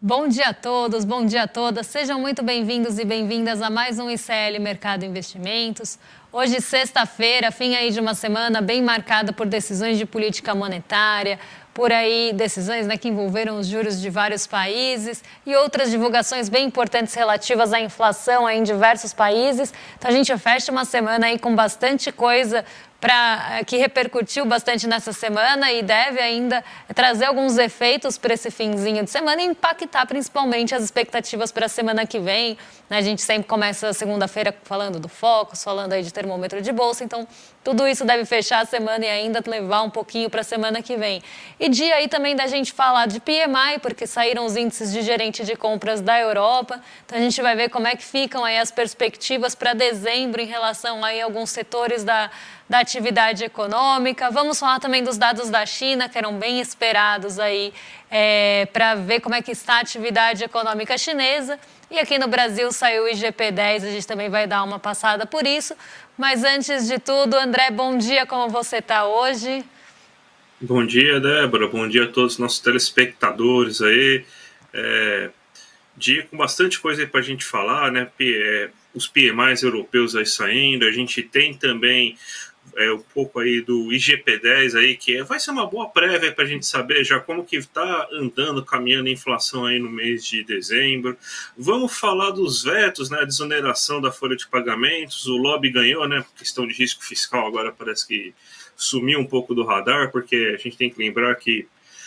Bom dia a todos, bom dia a todas. Sejam muito bem-vindos e bem-vindas a mais um ICL Mercado Investimentos. Hoje, sexta-feira, fim aí de uma semana bem marcada por decisões de política monetária, por aí decisões que envolveram os juros de vários países e outras divulgações bem importantes relativas à inflação aí em diversos países. Então a gente fecha uma semana aí com bastante coisa que repercutiu bastante nessa semana e deve ainda trazer alguns efeitos para esse finzinho de semana e impactar principalmente as expectativas para a semana que vem. A gente sempre começa segunda-feira falando do Focus, falando aí de termômetro de bolsa, então tudo isso deve fechar a semana e ainda levar um pouquinho para a semana que vem. E dia aí também da gente falar de PMI, porque saíram os índices de gerente de compras da Europa, então a gente vai ver como é que ficam aí as perspectivas para dezembro em relação aí a alguns setores da atividade econômica. Vamos falar também dos dados da China, que eram bem esperados aí para ver como é que está a atividade econômica chinesa. E aqui no Brasil saiu o IGP-10, a gente também vai dar uma passada por isso. Mas antes de tudo, André, bom dia, como você está hoje? Bom dia, Débora, bom dia a todos os nossos telespectadores aí. Dia com bastante coisa aí para a gente falar, né? Os PMIs europeus aí saindo, a gente tem também um pouco aí do IGP-10 aí, que vai ser uma boa prévia para a gente saber já como que está andando, caminhando a inflação aí no mês de dezembro. Vamos falar dos vetos, né, a desoneração da folha de pagamentos, o lobby ganhou, né, questão de risco fiscal agora parece que sumiu um pouco do radar, porque a gente tem que lembrar que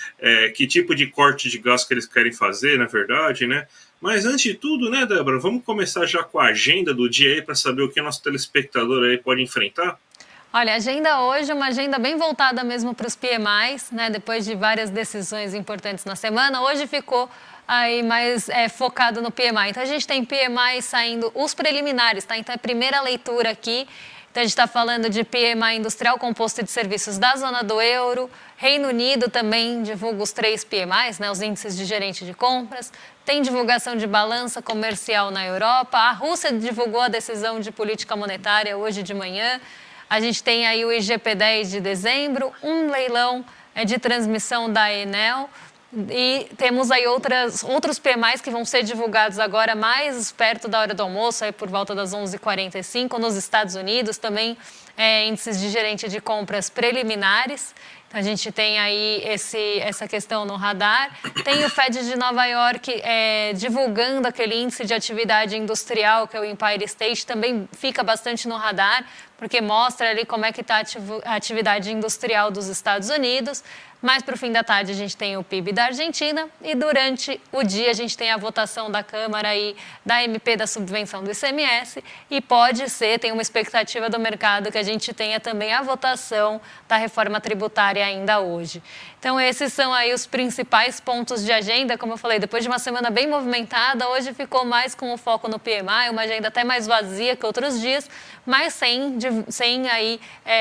tipo de corte de gasto que eles querem fazer, na verdade, né? Mas antes de tudo, né, Débora, vamos começar já com a agenda do dia aí para saber o que o nosso telespectador aí pode enfrentar? Olha, a agenda hoje é uma agenda bem voltada mesmo para os PMIs, né? Depois de várias decisões importantes na semana, hoje ficou aí mais focado no PMI. Então a gente tem PMI saindo, os preliminares, tá? Então é a primeira leitura aqui. Então a gente está falando de PMI industrial composto de serviços da zona do euro. Reino Unido também divulga os 3 PMIs, né? Os índices de gerente de compras. Tem divulgação de balança comercial na Europa. A Rússia divulgou a decisão de política monetária hoje de manhã. A gente tem aí o IGP-10 de dezembro, um leilão de transmissão da Enel e temos aí outros PMIs que vão ser divulgados agora mais perto da hora do almoço, aí por volta das 11h45 nos Estados Unidos, também índices de gerente de compras preliminares. Então, a gente tem aí essa questão no radar. Tem o Fed de Nova York divulgando aquele índice de atividade industrial, que é o Empire State, também fica bastante no radar, porque mostra ali como é que está a atividade industrial dos Estados Unidos. Mais para o fim da tarde a gente tem o PIB da Argentina e durante o dia a gente tem a votação da Câmara e da MP da subvenção do ICMS e pode ser, tem uma expectativa do mercado que a gente tenha também a votação da reforma tributária ainda hoje. Então esses são aí os principais pontos de agenda, como eu falei, depois de uma semana bem movimentada, hoje ficou mais com o foco no PMI, uma agenda até mais vazia que outros dias, mas sem aí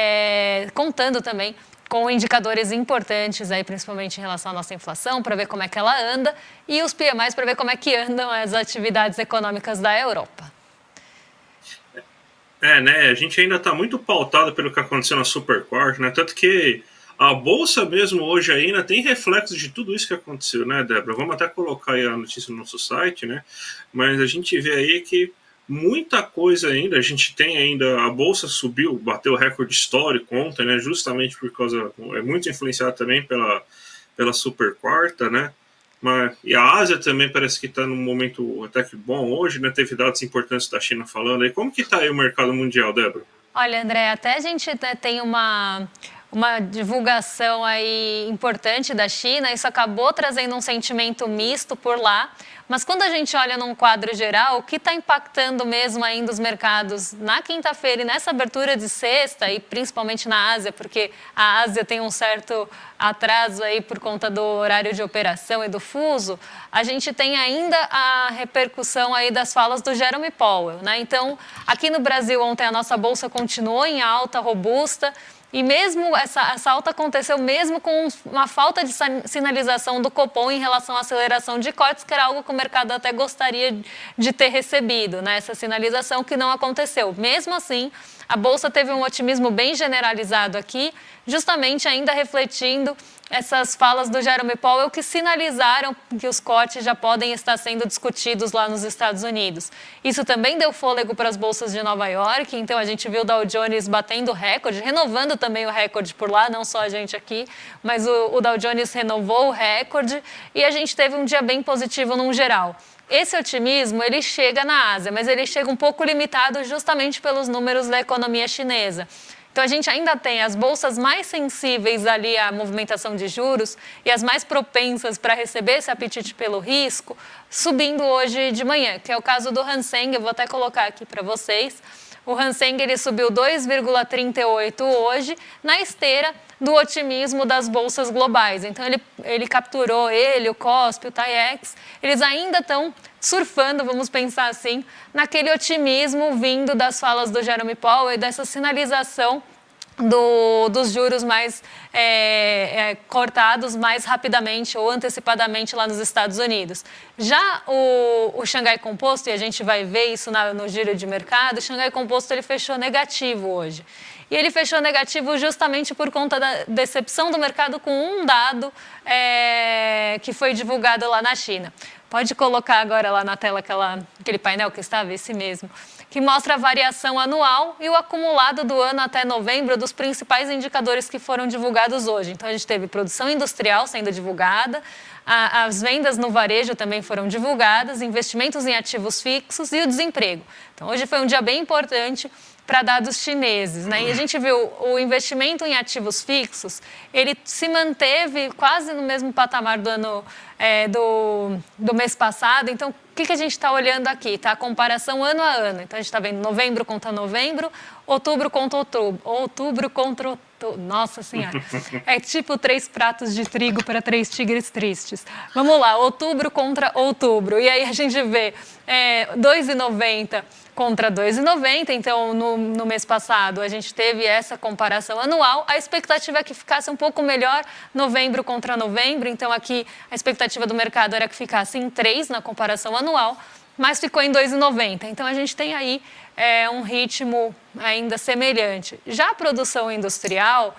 contando também com indicadores importantes, aí, principalmente em relação à nossa inflação, para ver como é que ela anda, e os PMIs para ver como é que andam as atividades econômicas da Europa. Né? A gente ainda está muito pautado pelo que aconteceu na Superquart, né? Tanto que a Bolsa mesmo hoje ainda tem reflexos de tudo isso que aconteceu, né, Débora? Vamos até colocar aí a notícia no nosso site, né? Mas a gente vê aí que muita coisa ainda, a gente tem ainda, a Bolsa subiu, bateu o recorde histórico ontem, né, justamente por causa, é muito influenciado também pela super quarta, né, e a Ásia também parece que está num momento até que bom hoje, né, teve dados importantes da China falando aí, como que está aí o mercado mundial, Débora? Olha, André, até a gente tem uma divulgação aí importante da China, isso acabou trazendo um sentimento misto por lá, mas quando a gente olha num quadro geral, o que está impactando mesmo ainda os mercados na quinta-feira e nessa abertura de sexta, e principalmente na Ásia, porque a Ásia tem um certo atraso aí por conta do horário de operação e do fuso, a gente tem ainda a repercussão aí das falas do Jerome Powell, né? Então, aqui no Brasil ontem a nossa bolsa continuou em alta, robusta, e mesmo essa alta aconteceu mesmo com uma falta de sinalização do Copom em relação à aceleração de cortes, que era algo que o mercado até gostaria de ter recebido, né? Essa sinalização que não aconteceu. Mesmo assim, a Bolsa teve um otimismo bem generalizado aqui, justamente ainda refletindo essas falas do Jerome Powell que sinalizaram que os cortes já podem estar sendo discutidos lá nos Estados Unidos. Isso também deu fôlego para as bolsas de Nova York, então a gente viu o Dow Jones batendo recorde, renovando também o recorde por lá, não só a gente aqui, mas o Dow Jones renovou o recorde e a gente teve um dia bem positivo num geral. Esse otimismo, ele chega na Ásia, mas ele chega um pouco limitado justamente pelos números da economia chinesa. Então, a gente ainda tem as bolsas mais sensíveis ali à movimentação de juros e as mais propensas para receber esse apetite pelo risco, subindo hoje de manhã, que é o caso do Hang Seng. Eu vou até colocar aqui para vocês. O Hang Seng ele subiu 2,38 hoje, na esteira do otimismo das bolsas globais. Então, ele capturou, o KOSPI, o TAIEX, eles ainda estão surfando, vamos pensar assim, naquele otimismo vindo das falas do Jerome Powell e dessa sinalização dos juros mais cortados mais rapidamente ou antecipadamente lá nos Estados Unidos. Já o Xangai Composto, e a gente vai ver isso no giro de mercado, o Xangai Composto ele fechou negativo hoje. E ele fechou negativo justamente por conta da decepção do mercado com um dado que foi divulgado lá na China. Pode colocar agora lá na tela aquele painel que estava, esse mesmo, que mostra a variação anual e o acumulado do ano até novembro dos principais indicadores que foram divulgados hoje. Então, a gente teve produção industrial sendo divulgada, as vendas no varejo também foram divulgadas, investimentos em ativos fixos e o desemprego. Então, hoje foi um dia bem importante para dados chineses, né? E a gente viu o investimento em ativos fixos, ele se manteve quase no mesmo patamar do ano do mês passado. Então, o que a gente está olhando aqui? Tá? A comparação ano a ano. Então, a gente está vendo novembro contra novembro, outubro contra outubro. Nossa Senhora, é tipo 3 pratos de trigo para 3 tigres tristes. Vamos lá, outubro contra outubro. E aí a gente vê 2,90 contra 2,90, então no mês passado a gente teve essa comparação anual, a expectativa é que ficasse um pouco melhor novembro contra novembro, então aqui a expectativa do mercado era que ficasse em 3 na comparação anual, mas ficou em 2,90, então a gente tem aí um ritmo ainda semelhante. Já a produção industrial,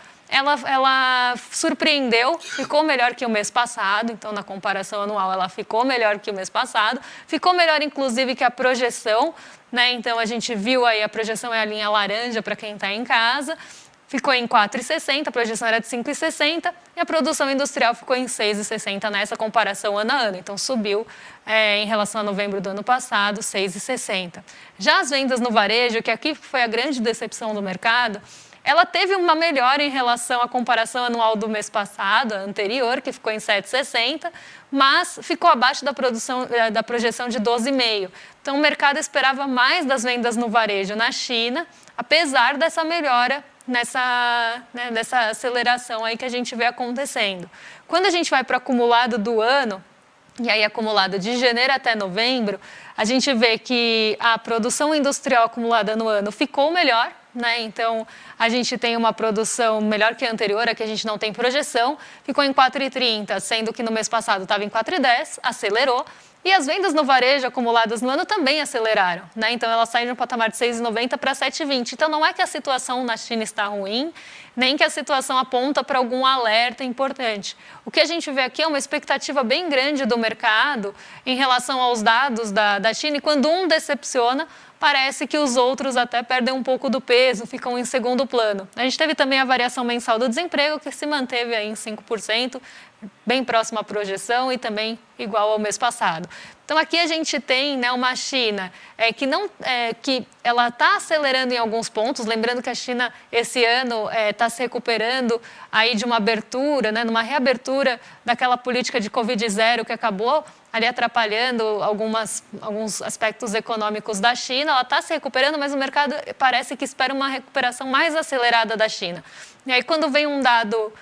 ela surpreendeu, ficou melhor que o mês passado, então na comparação anual ela ficou melhor que o mês passado, ficou melhor inclusive que a projeção, né? Então a gente viu aí, a projeção é a linha laranja para quem está em casa, ficou em 4,60, a projeção era de 5,60 e a produção industrial ficou em 6,60 nessa comparação ano a ano, então subiu em relação a novembro do ano passado, 6,60. Já as vendas no varejo, que aqui foi a grande decepção do mercado, ela teve uma melhora em relação à comparação anual do mês passado, anterior, que ficou em 7,60, mas ficou abaixo da projeção de 12,5. Então, o mercado esperava mais das vendas no varejo na China, apesar dessa melhora, dessa aceleração aí que a gente vê acontecendo. Quando a gente vai para o acumulado do ano, e aí acumulado de janeiro até novembro, a gente vê que a produção industrial acumulada no ano ficou melhor, né? Então, a gente tem uma produção melhor que a anterior, a que a gente não tem projeção, ficou em 4,30, sendo que no mês passado estava em 4,10, acelerou. E as vendas no varejo acumuladas no ano também aceleraram, né? Então, elas saem de um patamar de 6,90 para 7,20. Então, não é que a situação na China está ruim, nem que a situação aponta para algum alerta importante. O que a gente vê aqui é uma expectativa bem grande do mercado em relação aos dados da China, e quando um decepciona, parece que os outros até perdem um pouco do peso, ficam em segundo plano. A gente teve também a variação mensal do desemprego, que se manteve aí em 5%, bem próximo à projeção e também igual ao mês passado. Então, aqui a gente tem, né, uma China que ela está acelerando em alguns pontos, lembrando que a China, esse ano, está se recuperando aí de uma abertura, né, numa reabertura daquela política de Covid-0 que acabou ali atrapalhando alguns aspectos econômicos da China. Ela está se recuperando, mas o mercado parece que espera uma recuperação mais acelerada da China. E aí, quando vem um dado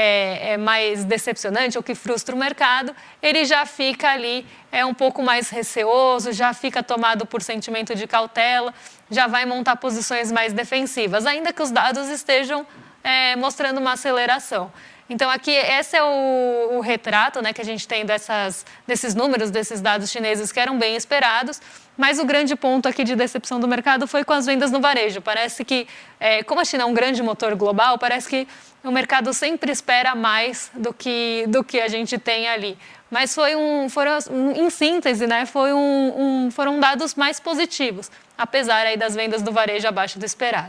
mais decepcionante ou que frustra o mercado, ele já fica ali um pouco mais receoso, já fica tomado por sentimento de cautela, já vai montar posições mais defensivas, ainda que os dados estejam mostrando uma aceleração. Então, aqui, esse é o retrato, né, que a gente tem desses números, desses dados chineses que eram bem esperados, mas o grande ponto aqui de decepção do mercado foi com as vendas no varejo. Parece que, como a China é um grande motor global, parece que o mercado sempre espera mais do que a gente tem ali. Mas em síntese, né, foram dados mais positivos, apesar aí das vendas do varejo abaixo do esperado.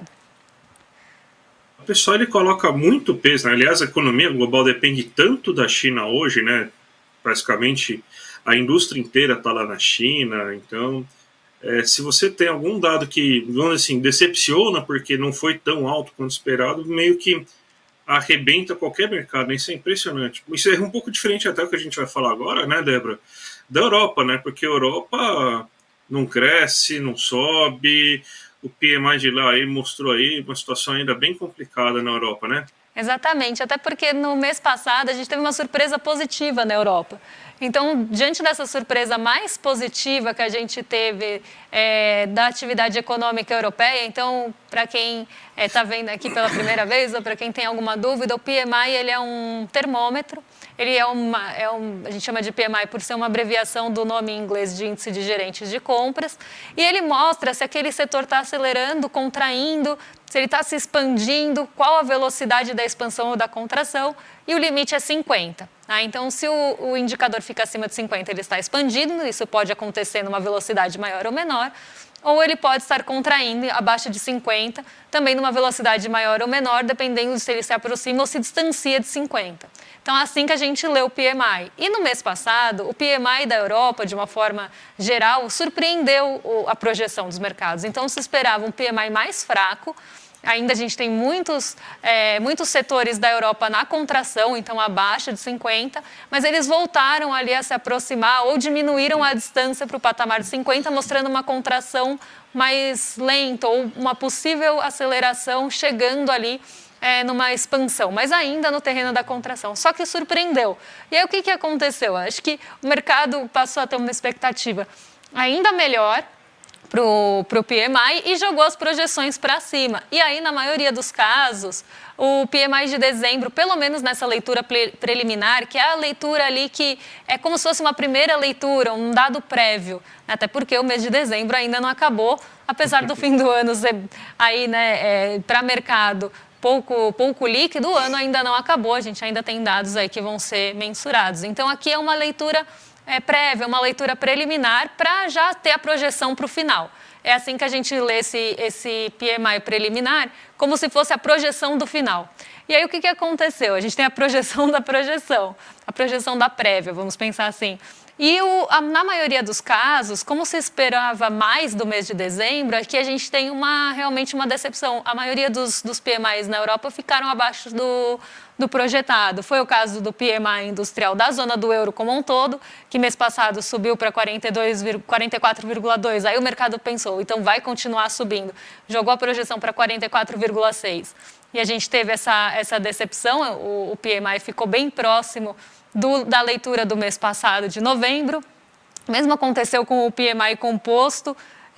O pessoal ele coloca muito peso, né? Aliás, a economia global depende tanto da China hoje, né? Praticamente a indústria inteira está lá na China. Então, se você tem algum dado que, vamos dizer assim, decepciona porque não foi tão alto quanto esperado, meio que arrebenta qualquer mercado, né? Isso é impressionante. Isso é um pouco diferente até do que a gente vai falar agora, né, Débora? Da Europa, né? Porque a Europa não cresce, não sobe. O PMI de lá aí mostrou aí uma situação ainda bem complicada na Europa, né? Exatamente, até porque no mês passado a gente teve uma surpresa positiva na Europa. Então, diante dessa surpresa mais positiva que a gente teve da atividade econômica europeia, então, para quem está vendo aqui pela primeira vez ou para quem tem alguma dúvida, o PMI ele é um termômetro, ele a gente chama de PMI por ser uma abreviação do nome em inglês de Índice de Gerentes de Compras, e ele mostra se aquele setor está acelerando, contraindo, se ele está se expandindo, qual a velocidade da expansão ou da contração, e o limite é 50. Então, se o indicador fica acima de 50, ele está expandindo, isso pode acontecer numa velocidade maior ou menor, ou ele pode estar contraindo abaixo de 50, também numa velocidade maior ou menor, dependendo de se ele se aproxima ou se distancia de 50. Então, é assim que a gente lê o PMI. E no mês passado, o PMI da Europa, de uma forma geral, surpreendeu a projeção dos mercados. Então, se esperava um PMI mais fraco. Ainda a gente tem muitos setores da Europa na contração, então abaixo de 50, mas eles voltaram ali a se aproximar ou diminuíram a distância para o patamar de 50, mostrando uma contração mais lenta ou uma possível aceleração chegando ali numa expansão, mas ainda no terreno da contração. Só que surpreendeu. E aí o que aconteceu? Acho que o mercado passou a ter uma expectativa ainda melhor para o PMI e jogou as projeções para cima. E aí, na maioria dos casos, o PMI de dezembro, pelo menos nessa leitura preliminar, que é a leitura ali que é como se fosse uma primeira leitura, um dado prévio, até porque o mês de dezembro ainda não acabou, apesar do fim do ano ser aí, né, para mercado pouco líquido, o ano ainda não acabou, a gente ainda tem dados aí que vão ser mensurados. Então, aqui é uma leitura prévia, uma leitura preliminar para já ter a projeção para o final. É assim que a gente lê esse PMI preliminar, como se fosse a projeção do final. E aí o que aconteceu? A gente tem a projeção da prévia, vamos pensar assim. E na maioria dos casos, como se esperava mais do mês de dezembro, aqui a gente tem realmente uma decepção. A maioria dos PMIs na Europa ficaram abaixo do projetado. Foi o caso do PMI industrial da zona do euro como um todo, que mês passado subiu para 44,2. Aí o mercado pensou, então vai continuar subindo. Jogou a projeção para 44,6. E a gente teve essa decepção, o PMI ficou bem próximo da leitura do mês passado, de novembro. O mesmo aconteceu com o PMI composto,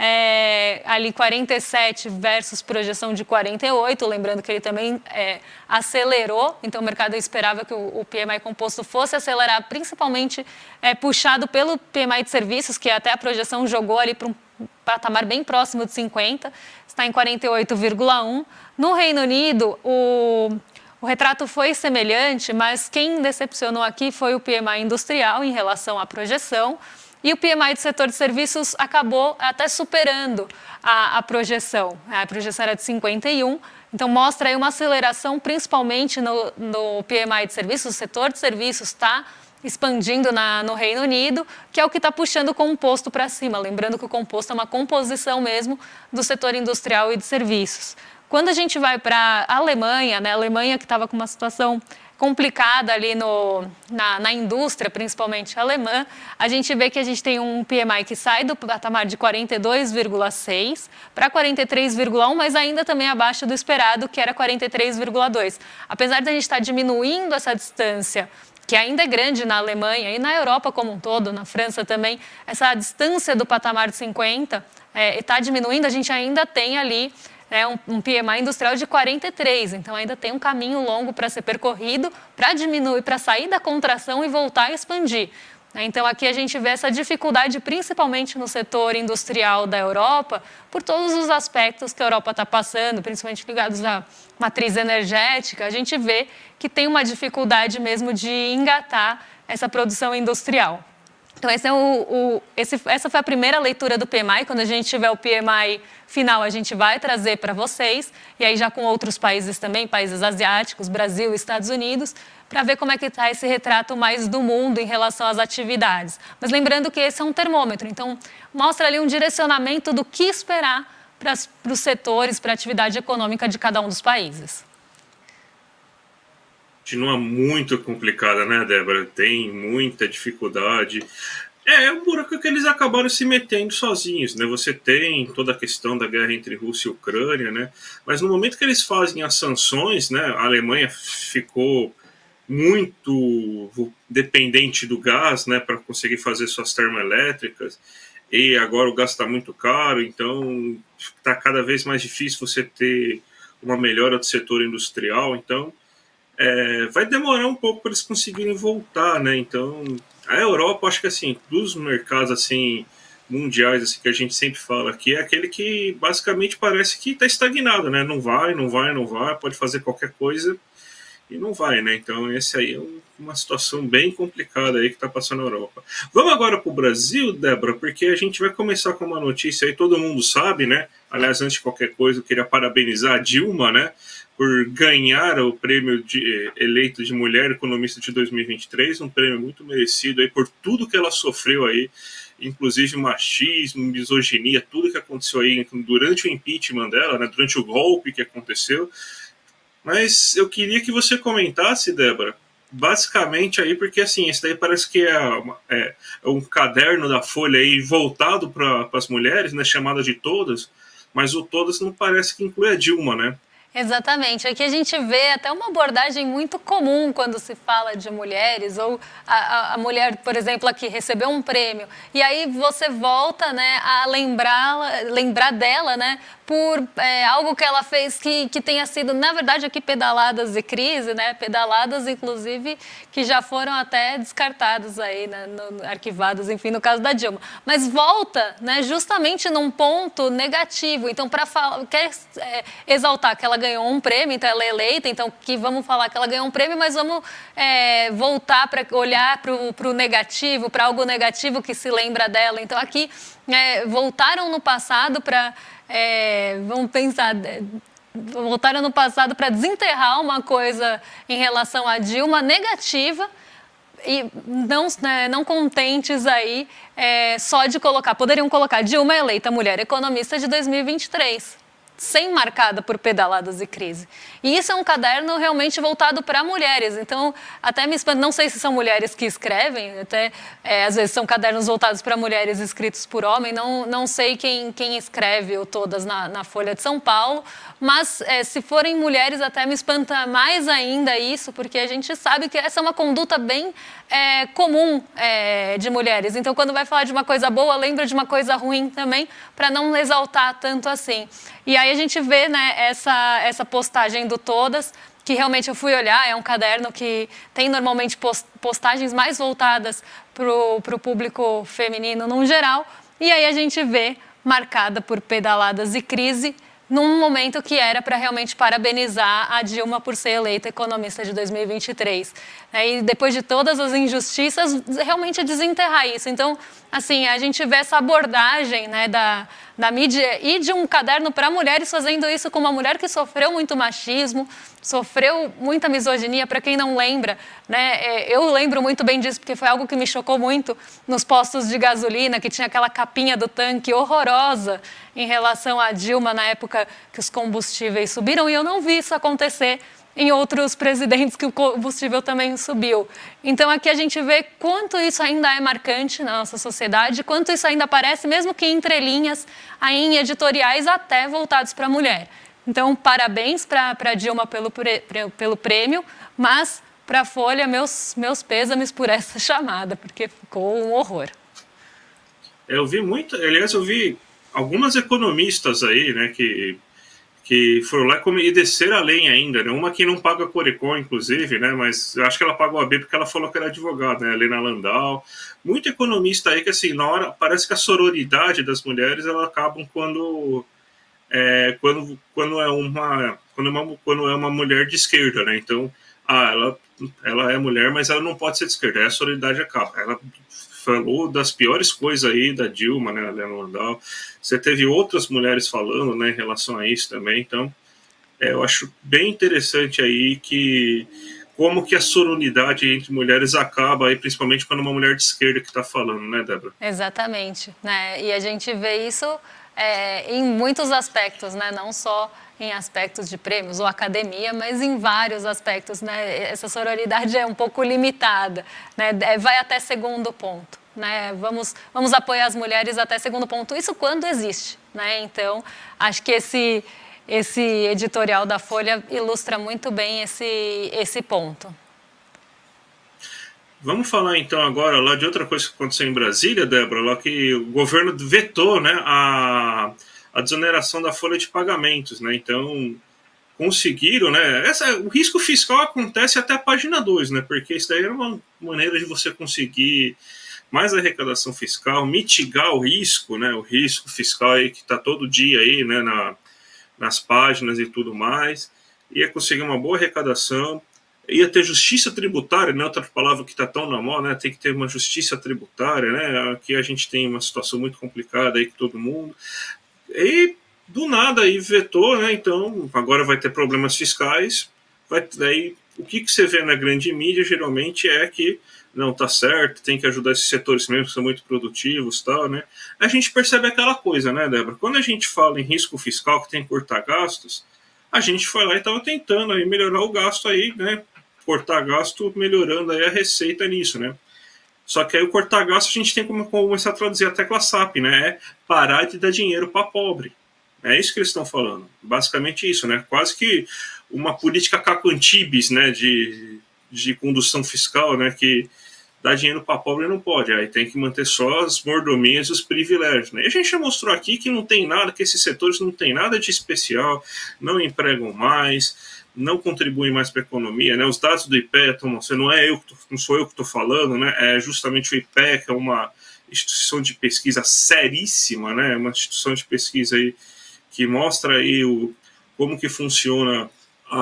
ali 47 versus projeção de 48, lembrando que ele também acelerou, então o mercado esperava que o PMI composto fosse acelerar, principalmente puxado pelo PMI de serviços, que até a projeção jogou ali para um patamar bem próximo de 50, está em 48,1. No Reino Unido, o retrato foi semelhante, mas quem decepcionou aqui foi o PMI industrial em relação à projeção, e o PMI do setor de serviços acabou até superando a projeção. A projeção era de 51, então mostra aí uma aceleração, principalmente no PMI de serviços. O setor de serviços está expandindo no Reino Unido, que é o que está puxando o composto para cima. Lembrando que o composto é uma composição mesmo do setor industrial e de serviços. Quando a gente vai para a Alemanha, né, a Alemanha que estava com uma situação complicada ali na indústria, principalmente alemã, a gente vê que a gente tem um PMI que sai do patamar de 42,6 para 43,1, mas ainda também abaixo do esperado, que era 43,2. Apesar de a gente estar diminuindo essa distância, que ainda é grande na Alemanha e na Europa como um todo, na França também, essa distância do patamar de 50 está diminuindo, a gente ainda tem ali né, um PMI industrial de 43, então ainda tem um caminho longo para ser percorrido, para diminuir, para sair da contração e voltar a expandir. Então, aqui a gente vê essa dificuldade, principalmente no setor industrial da Europa, por todos os aspectos que a Europa está passando, principalmente ligados à matriz energética. A gente vê que tem uma dificuldade mesmo de engatar essa produção industrial. Então, essa foi a primeira leitura do PMI. Quando a gente tiver o PMI final, a gente vai trazer para vocês, e aí já com outros países também, países asiáticos, Brasil, Estados Unidos, para ver como é que está esse retrato mais do mundo em relação às atividades. Mas lembrando que esse é um termômetro, então mostra ali um direcionamento do que esperar para os setores, para a atividade econômica de cada um dos países. Continua muito complicada, né, Débora? Tem muita dificuldade. É um buraco que eles acabaram se metendo sozinhos, né? Você tem toda a questão da guerra entre Rússia e Ucrânia, né? Mas no momento que eles fazem as sanções, né, a Alemanha ficou muito dependente do gás, né, para conseguir fazer suas termoelétricas, e agora o gás está muito caro, então está cada vez mais difícil você ter uma melhora do setor industrial, então vai demorar um pouco para eles conseguirem voltar, né? Então a Europa, acho que assim, dos mercados assim mundiais assim, que a gente sempre fala aqui, é aquele que basicamente parece que está estagnado, né? Não vai, pode fazer qualquer coisa e não vai, né? Então esse aí é uma situação bem complicada aí que está passando na Europa. Vamos agora para o Brasil, Débora, porque a gente vai começar com uma notícia aí, todo mundo sabe, né? Aliás, antes de qualquer coisa, eu queria parabenizar a Dilma, né, por ganhar o prêmio de eleito de mulher economista de 2023, um prêmio muito merecido aí por tudo que ela sofreu aí, inclusive machismo, misoginia, tudo que aconteceu aí durante o impeachment dela, né, durante o golpe que aconteceu. Mas eu queria que você comentasse, Débora, basicamente aí, porque assim, esse daí parece que é um caderno da Folha aí voltado para as mulheres, né, chamada de Todas, mas o Todas não parece que inclui a Dilma, né? Exatamente. Aqui a gente vê até uma abordagem muito comum quando se fala de mulheres, ou a mulher, por exemplo, aqui recebeu um prêmio, e aí você volta, né, a lembrar dela, né, por algo que ela fez que tenha sido, na verdade, aqui pedaladas e crise, né, pedaladas, inclusive, que já foram até descartadas aí, né, arquivadas, enfim, no caso da Dilma. Mas volta, né, justamente num ponto negativo. Então, quer exaltar que ela ganhou um prêmio, então ela é eleita, então que vamos falar que ela ganhou um prêmio, mas vamos voltar para olhar para o negativo, para algo negativo que se lembra dela. Então, aqui voltaram no passado para... vamos pensar, voltaram no passado para desenterrar uma coisa em relação a Dilma negativa e não contentes aí só de colocar, poderiam colocar Dilma eleita mulher economista de 2023. Sem marcada por pedaladas e crise. E isso é um caderno realmente voltado para mulheres. Então, até me espanta, não sei se são mulheres que escrevem, até às vezes são cadernos voltados para mulheres escritos por homem, não sei quem escreve o Todas na Folha de São Paulo, mas se forem mulheres até me espanta mais ainda isso, porque a gente sabe que essa é uma conduta bem comum de mulheres. Então, quando vai falar de uma coisa boa, lembra de uma coisa ruim também, para não exaltar tanto assim. E aí a gente vê, né, essa postagem do Todas, que realmente eu fui olhar, é um caderno que tem normalmente postagens mais voltadas para o público feminino no geral, e aí a gente vê marcada por pedaladas e crise, num momento que era para realmente parabenizar a Dilma por ser eleita economista de 2023. E depois de todas as injustiças, realmente desenterrar isso. Então, assim, a gente vê essa abordagem, né, da mídia e de um caderno para mulheres fazendo isso com uma mulher que sofreu muito machismo, sofreu muita misoginia. Para quem não lembra, né, eu lembro muito bem disso, porque foi algo que me chocou muito nos postos de gasolina, que tinha aquela capinha do tanque horrorosa em relação a Dilma na época que os combustíveis subiram, e eu não vi isso acontecer em outros presidentes que o combustível também subiu. Então, aqui a gente vê quanto isso ainda é marcante na nossa sociedade, quanto isso ainda aparece, mesmo que entre linhas, aí em editoriais até voltados para a mulher. Então, parabéns para Dilma pelo prêmio, mas para a Folha, meus pêsames por essa chamada, porque ficou um horror. Eu vi algumas economistas aí, né, que que foram lá e desceram a lenha ainda, né? Uma que não paga Corecon, inclusive, né? Mas eu acho que ela pagou a B porque ela falou que era advogada, né? A Helena Landau. Muito economista aí que, assim, na hora, parece que a sororidade das mulheres, ela acabam quando é uma mulher de esquerda, né? Então, ela é mulher, mas ela não pode ser de esquerda. Aí a sororidade acaba. Ela falou das piores coisas aí da Dilma, né, a Helena Landau. Você teve outras mulheres falando, né, em relação a isso também. Então, eu acho bem interessante aí que como que a sororidade entre mulheres acaba aí, principalmente quando uma mulher de esquerda que está falando, né, Débora? Exatamente, né? E a gente vê isso em muitos aspectos, né? Não só em aspectos de prêmios ou academia, mas em vários aspectos, né? Essa sororidade é um pouco limitada, né? Vai até segundo ponto, né? Vamos apoiar as mulheres até segundo ponto, isso quando existe, né? Então, acho que esse editorial da Folha ilustra muito bem esse ponto. Vamos falar então agora lá de outra coisa que aconteceu em Brasília, Débora, lá que o governo vetou, né, a desoneração da folha de pagamentos, né? Então conseguiram, né? O risco fiscal acontece até a página 2, né? Porque isso daí era uma maneira de você conseguir mais arrecadação fiscal, mitigar o risco, né? O risco fiscal aí que está todo dia aí, né? Nas páginas e tudo mais. Ia conseguir uma boa arrecadação. Ia ter justiça tributária, né? Outra palavra que está tão na moda, né? Tem que ter uma justiça tributária, né? Aqui a gente tem uma situação muito complicada aí com todo mundo. E do nada aí vetou, né? Então agora vai ter problemas fiscais. Daí, o que você vê na grande mídia geralmente é que não tá certo, tem que ajudar esses setores mesmo que são muito produtivos, tal, né? A gente percebe aquela coisa, né, Débora? Quando a gente fala em risco fiscal que tem que cortar gastos, a gente foi lá e estava tentando aí melhorar o gasto aí, né? Cortar gasto, melhorando aí a receita nisso, né? Só que aí o cortar gasto a gente tem como começar a traduzir a tecla SAP, né? É parar de dar dinheiro para pobre. É isso que eles estão falando. Basicamente isso, né? Quase que uma política Caco Antibes, né? De condução fiscal, né? Que dá dinheiro para pobre não pode. Aí tem que manter só as mordomias e os privilégios, né? E a gente já mostrou aqui que não tem nada, que esses setores não tem nada de especial, não empregam mais, não contribuem mais para a economia, né? Os dados do IPEA, não sou eu que estou falando, né? É justamente o IPEA, que é uma instituição de pesquisa seríssima, né? Uma instituição de pesquisa aí que mostra aí como que funciona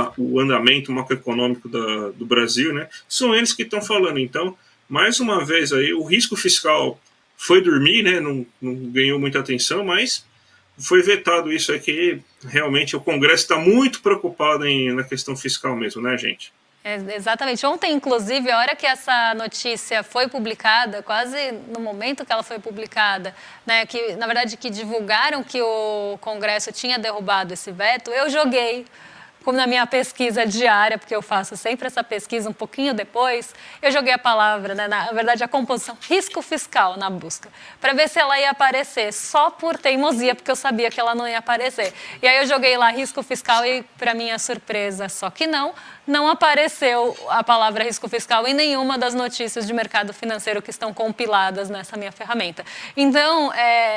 o andamento macroeconômico do Brasil, né? São eles que estão falando. Então, mais uma vez aí, o risco fiscal foi dormir, né? Não ganhou muita atenção, mas foi vetado isso aqui. Realmente o Congresso está muito preocupado na questão fiscal mesmo, né, gente? Exatamente. Ontem, inclusive, a hora que essa notícia foi publicada, quase no momento que ela foi publicada, né, que na verdade que divulgaram que o Congresso tinha derrubado esse veto, eu joguei, como na minha pesquisa diária, porque eu faço sempre essa pesquisa um pouquinho depois, eu joguei a palavra, né, na verdade a composição risco fiscal na busca, para ver se ela ia aparecer, só por teimosia, porque eu sabia que ela não ia aparecer. E aí eu joguei lá risco fiscal e, para minha surpresa, só que não apareceu a palavra risco fiscal em nenhuma das notícias de mercado financeiro que estão compiladas nessa minha ferramenta. Então,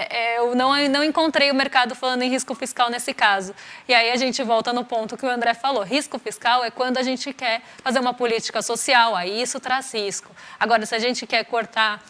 eu não encontrei o mercado falando em risco fiscal nesse caso. E aí a gente volta no ponto que o André falou. Risco fiscal é quando a gente quer fazer uma política social, aí isso traz risco. Agora, se a gente quer cortar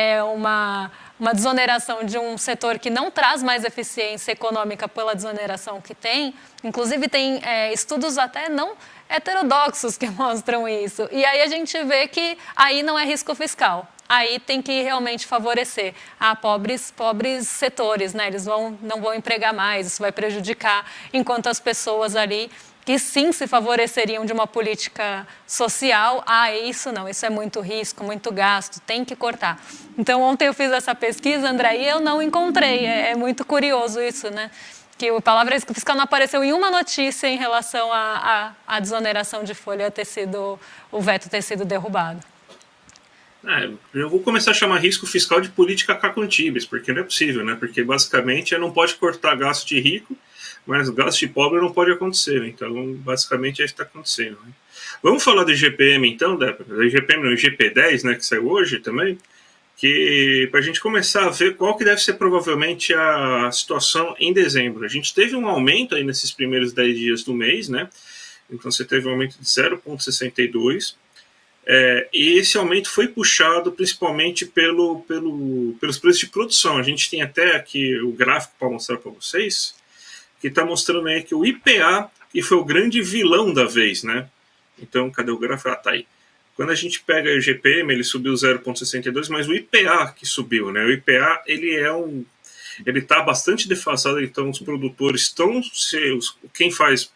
uma desoneração de um setor que não traz mais eficiência econômica pela desoneração que tem, inclusive tem estudos até não heterodoxos que mostram isso. E aí a gente vê que aí não é risco fiscal. Aí tem que realmente favorecer pobres setores, né? Eles não vão empregar mais, isso vai prejudicar, enquanto as pessoas ali que sim se favoreceriam de uma política social, isso não, isso é muito risco, muito gasto, tem que cortar. Então, ontem eu fiz essa pesquisa, André, e eu não encontrei, é muito curioso isso, né? Que a palavra risco fiscal não apareceu em uma notícia em relação à desoneração de folha o veto ter sido derrubado. Eu vou começar a chamar risco fiscal de política Caco Antibes, porque não é possível, né? Porque basicamente não pode cortar gasto de rico, mas gasto de pobre não pode acontecer, né? Então basicamente é isso que está acontecendo, né? Vamos falar do IGPM então, Débora? Do IGPM, no IGP-10, né, que saiu hoje também. que para a gente começar a ver qual que deve ser provavelmente a situação em dezembro. A gente teve um aumento aí nesses primeiros 10 dias do mês, né? Então você teve um aumento de 0,62, e esse aumento foi puxado principalmente pelos preços de produção. A gente tem até aqui o gráfico para mostrar para vocês, que está mostrando aí que o IPA que foi o grande vilão da vez, né? Então, cadê o gráfico? Ah, tá aí. Quando a gente pega o GPM, ele subiu 0,62, mas o IPA que subiu, né? O IPA, ele está bastante defasado, então os produtores estão, quem faz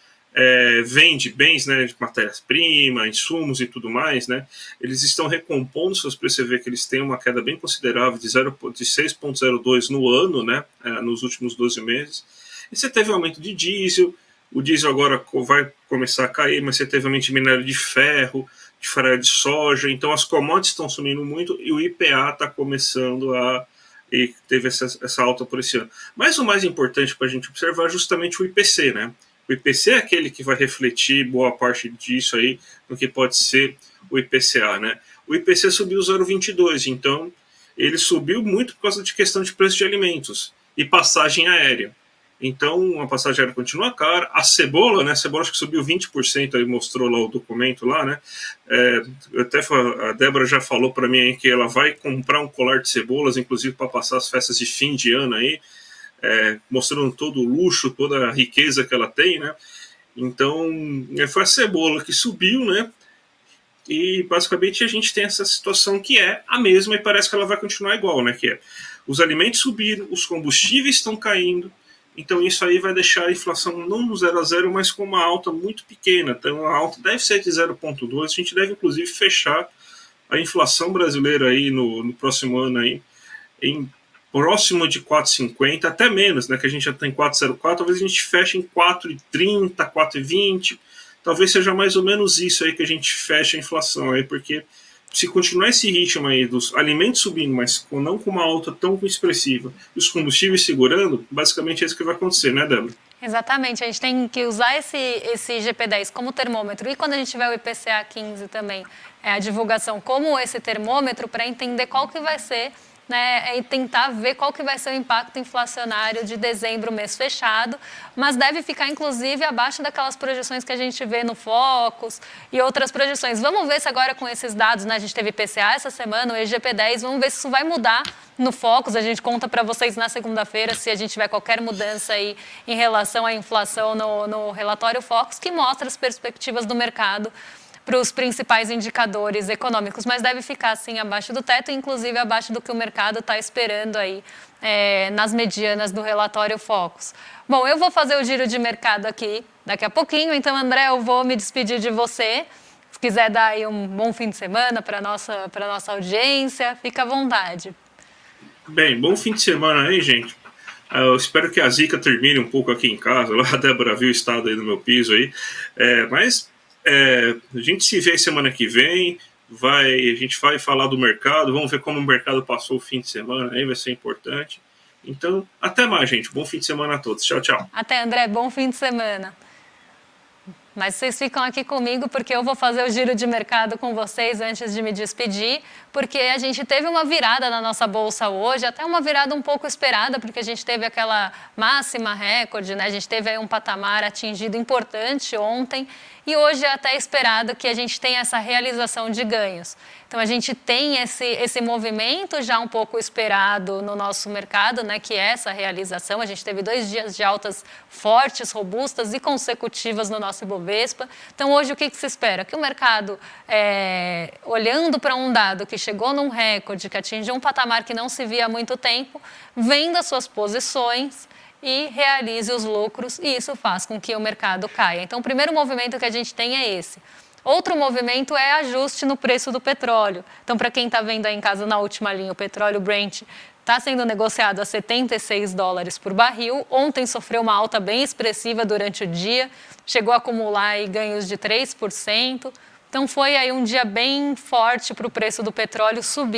vende bens, né, de matérias-primas, insumos e tudo mais, né, eles estão recompondo seus preços. Você vê que eles têm uma queda bem considerável de 6,02 no ano, né, nos últimos 12 meses. E você teve aumento de diesel, o diesel agora vai começar a cair, mas você teve aumento de minério de ferro, de farelo de soja, então as commodities estão subindo muito e o IPA está começando e teve essa alta por esse ano. Mas o mais importante para a gente observar é justamente o IPC, né? O IPC é aquele que vai refletir boa parte disso aí no que pode ser o IPCA, né? O IPC subiu 0,22, então ele subiu muito por causa de questão de preço de alimentos e passagem aérea. Então a passagem aérea continua cara. A cebola, né? A cebola acho que subiu 20%, aí mostrou lá o documento lá, né? Até a Débora já falou para mim aí que ela vai comprar um colar de cebolas, inclusive para passar as festas de fim de ano aí. Mostrando todo o luxo, toda a riqueza que ela tem, né? Então, foi a cebola que subiu, né? E basicamente a gente tem essa situação que é a mesma e parece que ela vai continuar igual, né? Que os alimentos subiram, os combustíveis estão caindo, então isso aí vai deixar a inflação não no 0 a 0, mas com uma alta muito pequena. Então a alta deve ser de 0,2, a gente deve inclusive fechar a inflação brasileira aí no próximo ano aí em próximo de 4,50, até menos, né, que a gente já tem 4,04, talvez a gente feche em 4,30, 4,20, talvez seja mais ou menos isso aí que a gente fecha a inflação aí, porque se continuar esse ritmo aí dos alimentos subindo, mas não com uma alta tão expressiva, e os combustíveis segurando, basicamente é isso que vai acontecer, né, Débora? Exatamente, a gente tem que usar esse GP10 como termômetro e quando a gente tiver o IPCA 15 também, a divulgação como esse termômetro para entender qual que vai ser, né, e tentar ver qual que vai ser o impacto inflacionário de dezembro, mês fechado, mas deve ficar, inclusive, abaixo daquelas projeções que a gente vê no Focus e outras projeções. Vamos ver se agora com esses dados, né, a gente teve IPCA essa semana, o IGP-10, vamos ver se isso vai mudar no Focus. A gente conta para vocês na segunda-feira se a gente tiver qualquer mudança aí em relação à inflação no relatório Focus, que mostra as perspectivas do mercado para os principais indicadores econômicos, mas deve ficar, sim, abaixo do teto, inclusive abaixo do que o mercado está esperando aí nas medianas do relatório Focus. Bom, eu vou fazer o giro de mercado aqui daqui a pouquinho, então, André, eu vou me despedir de você. Se quiser dar aí um bom fim de semana para a nossa audiência, fica à vontade. Bem, bom fim de semana aí, gente. Eu espero que a zica termine um pouco aqui em casa. Lá a Débora viu o estado aí do meu piso aí, mas a gente se vê semana que vem, a gente vai falar do mercado, vamos ver como o mercado passou o fim de semana, aí vai ser importante. Então, até mais, gente. Bom fim de semana a todos. Tchau, tchau. Até, André. Bom fim de semana. Mas vocês ficam aqui comigo porque eu vou fazer o giro de mercado com vocês antes de me despedir, porque a gente teve uma virada na nossa bolsa hoje, até uma virada um pouco esperada, porque a gente teve aquela máxima recorde, né? A gente teve aí um patamar atingido importante ontem e hoje é até esperado que a gente tenha essa realização de ganhos. Então a gente tem esse movimento já um pouco esperado no nosso mercado, né, que é essa realização. A gente teve 2 dias de altas fortes, robustas e consecutivas no nosso Ibovespa. Então hoje o que se espera? Que o mercado, olhando para um dado que chegou num recorde, que atingiu um patamar que não se via há muito tempo, venda suas posições e realize os lucros, e isso faz com que o mercado caia. Então o primeiro movimento que a gente tem é esse. Outro movimento é ajuste no preço do petróleo. Então, para quem está vendo aí em casa na última linha, o petróleo Brent está sendo negociado a $76 por barril. Ontem sofreu uma alta bem expressiva durante o dia, chegou a acumular aí ganhos de 3%. Então, foi aí um dia bem forte para o preço do petróleo subir.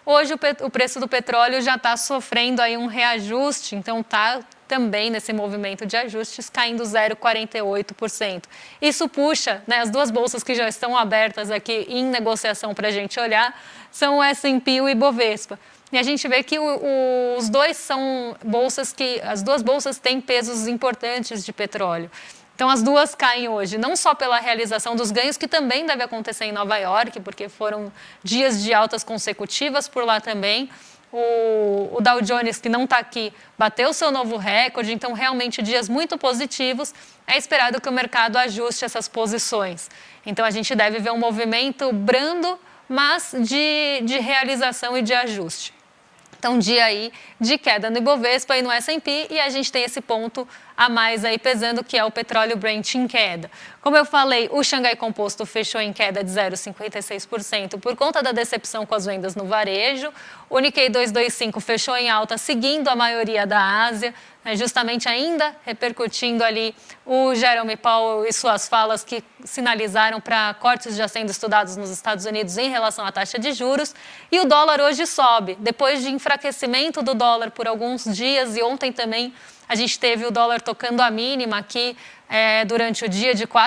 Hoje o preço do petróleo já está sofrendo aí um reajuste, então está também nesse movimento de ajustes, caindo 0,48%. Isso puxa, né, as duas bolsas que já estão abertas aqui em negociação para a gente olhar, são o S&P e o Ibovespa. E a gente vê que os dois são bolsas que, as duas bolsas têm pesos importantes de petróleo. Então, as duas caem hoje, não só pela realização dos ganhos, que também deve acontecer em Nova York, porque foram dias de altas consecutivas por lá também. O Dow Jones, que não está aqui, bateu seu novo recorde, então realmente dias muito positivos. É esperado que o mercado ajuste essas posições. Então a gente deve ver um movimento brando, mas de realização e de ajuste. Então, dia aí de queda no Ibovespa e no S&P, e a gente tem esse ponto a mais aí pesando, que é o petróleo Brent em queda. Como eu falei, o Xangai Composto fechou em queda de 0,56% por conta da decepção com as vendas no varejo. O Nikkei 225 fechou em alta, seguindo a maioria da Ásia, né, justamente ainda repercutindo ali o Jerome Powell e suas falas que sinalizaram para cortes já sendo estudados nos Estados Unidos em relação à taxa de juros. E o dólar hoje sobe, depois de enfraquecimento do dólar por alguns dias, e ontem também a gente teve o dólar tocando a mínima aqui durante o dia de R$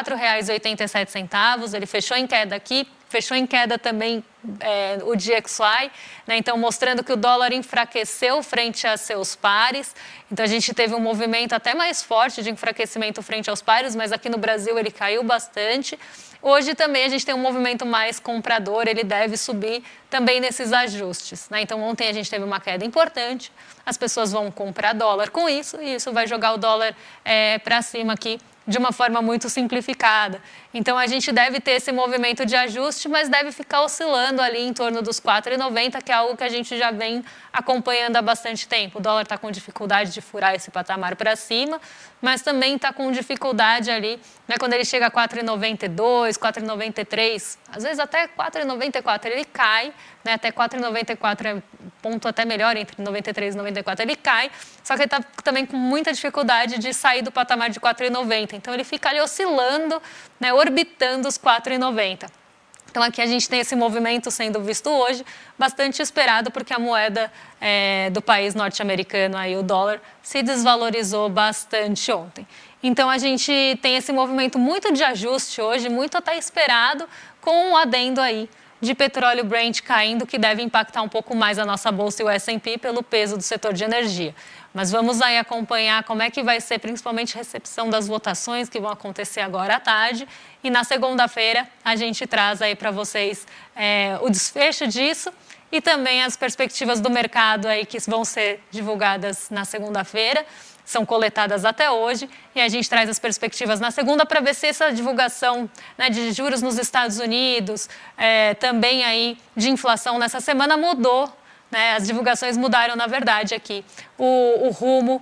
4,87. Ele fechou em queda aqui, fechou em queda também o DXY, né? Então mostrando que o dólar enfraqueceu frente a seus pares. Então a gente teve um movimento até mais forte de enfraquecimento frente aos pares, mas aqui no Brasil ele caiu bastante. Hoje também a gente tem um movimento mais comprador, ele deve subir também nesses ajustes, né? Então ontem a gente teve uma queda importante, as pessoas vão comprar dólar com isso, e isso vai jogar o dólar para cima aqui de uma forma muito simplificada. Então a gente deve ter esse movimento de ajuste, mas deve ficar oscilando ali em torno dos 4,90, que é algo que a gente já vem acompanhando há bastante tempo. O dólar está com dificuldade de furar esse patamar para cima, mas também está com dificuldade ali, né, quando ele chega a 4,92, 4,93, às vezes até 4,94 ele cai, né, até 4,94 é ponto até melhor, entre 93 e 94 ele cai, só que ele está também com muita dificuldade de sair do patamar de 4,90. Então ele fica ali oscilando, né, orbitando os 4,90. Então aqui a gente tem esse movimento sendo visto hoje, bastante esperado, porque a moeda do país norte-americano, aí, o dólar, se desvalorizou bastante ontem. Então a gente tem esse movimento muito de ajuste hoje, muito até esperado, com um adendo aí de petróleo Brent caindo, que deve impactar um pouco mais a nossa bolsa e o S&P pelo peso do setor de energia. Mas vamos aí acompanhar como é que vai ser, principalmente a recepção das votações que vão acontecer agora à tarde. E na segunda-feira a gente traz aí para vocês o desfecho disso e também as perspectivas do mercado aí que vão ser divulgadas na segunda-feira. São coletadas até hoje, e a gente traz as perspectivas na segunda para ver se essa divulgação, né, de juros nos Estados Unidos, também aí de inflação nessa semana mudou, né, as divulgações mudaram, na verdade, aqui o rumo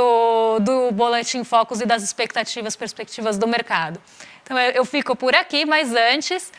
do Boletim Focus e das perspectivas do mercado. Então eu fico por aqui, mas antes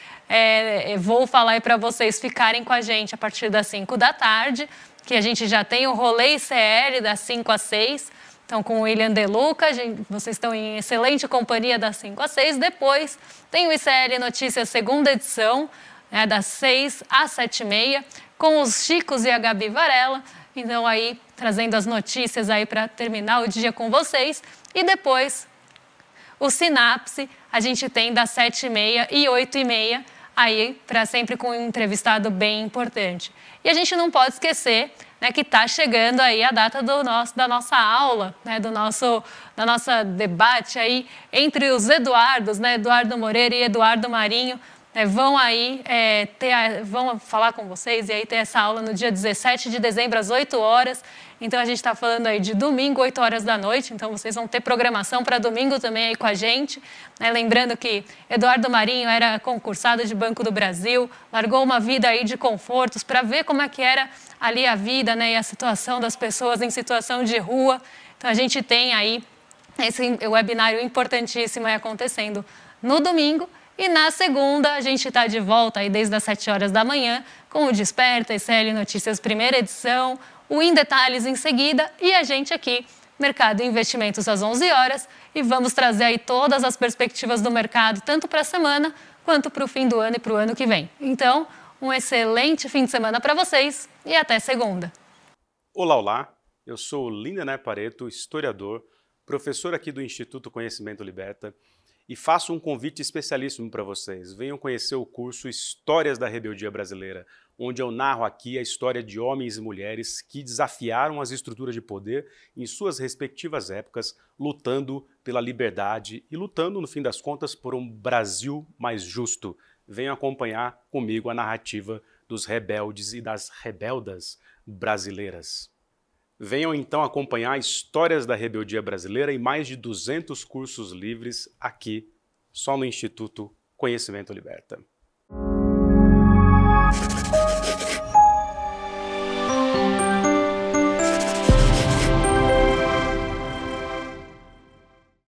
vou falar aí para vocês ficarem com a gente a partir das 5 da tarde, que a gente já tem o Rolê ICL das 5 às 6, então, com o William De Luca, vocês estão em excelente companhia das 5 às 6. Depois tem o ICL Notícias, segunda edição, né, das 6 às 7h30, com os Chicos e a Gabi Varela. Então, aí, trazendo as notícias aí para terminar o dia com vocês. E depois, o Sinapse, a gente tem das 7h30 e 8h30, aí, para sempre com um entrevistado bem importante. E a gente não pode esquecer, né, que está chegando aí a data da nossa aula, né, da nossa debate aí entre os Eduardos, né, Eduardo Moreira e Eduardo Marinho, né, vão aí vão falar com vocês e aí ter essa aula no dia 17 de dezembro às 8 horas. Então a gente está falando aí de domingo, 8 horas da noite, então vocês vão ter programação para domingo também aí com a gente, né? Lembrando que Eduardo Marinho era concursado de Banco do Brasil, largou uma vida aí de confortos para ver como é que era ali a vida, né, e a situação das pessoas em situação de rua. Então a gente tem aí esse webinário importantíssimo aí acontecendo no domingo. E na segunda a gente está de volta aí desde as 7 horas da manhã com o Desperta, ICL Notícias, primeira edição, o Em Detalhes em seguida e a gente aqui, Mercado e Investimentos às 11 horas, e vamos trazer aí todas as perspectivas do mercado, tanto para a semana quanto para o fim do ano e para o ano que vem. Então, Um excelente fim de semana para vocês e até segunda. Olá, olá. Eu sou Lindener Pareto, historiador, professor aqui do Instituto Conhecimento Liberta e faço um convite especialíssimo para vocês. Venham conhecer o curso Histórias da Rebeldia Brasileira, onde eu narro aqui a história de homens e mulheres que desafiaram as estruturas de poder em suas respectivas épocas, lutando pela liberdade e lutando, no fim das contas, por um Brasil mais justo. Venham acompanhar comigo a narrativa dos rebeldes e das rebeldas brasileiras. Venham então acompanhar Histórias da Rebeldia Brasileira e mais de 200 cursos livres aqui, só no Instituto Conhecimento Liberta.